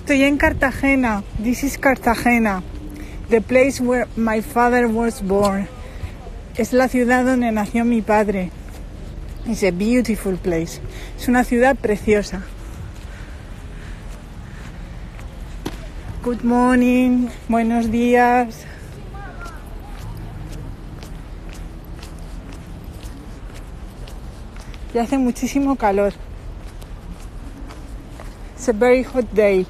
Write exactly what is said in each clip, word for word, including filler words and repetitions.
Estoy en Cartagena. This is Cartagena, the place where my father was born. Es la ciudad donde nació mi padre. It's a beautiful place. Es una ciudad preciosa. Good morning. Buenos días. Y hace muchísimo calor. It's a very hot day.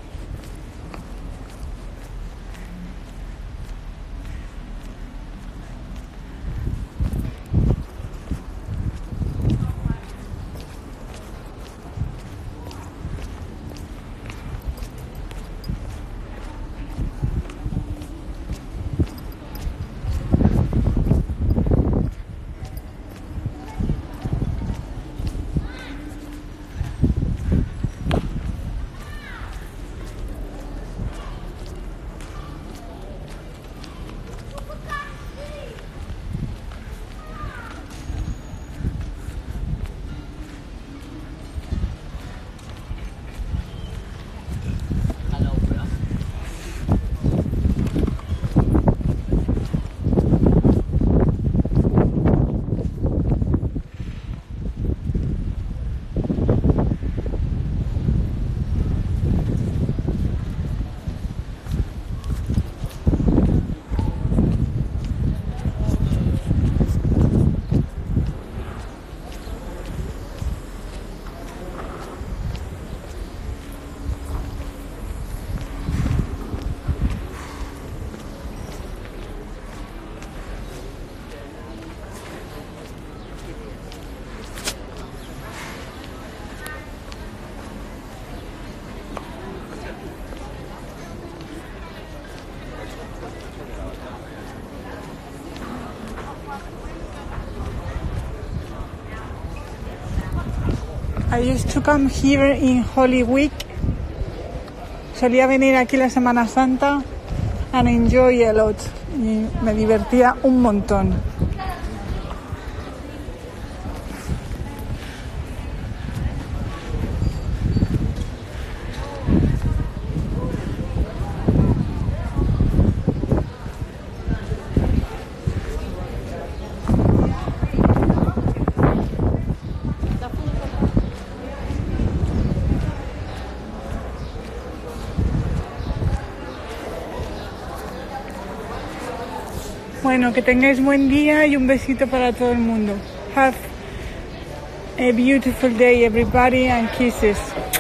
I used to come here in Holy Week. Solía venir aquí la Semana Santa and enjoy a lot. Y me divertía un montón. Bueno, que tengáis buen día y un besito para todo el mundo. Have a beautiful day, everybody, and kisses.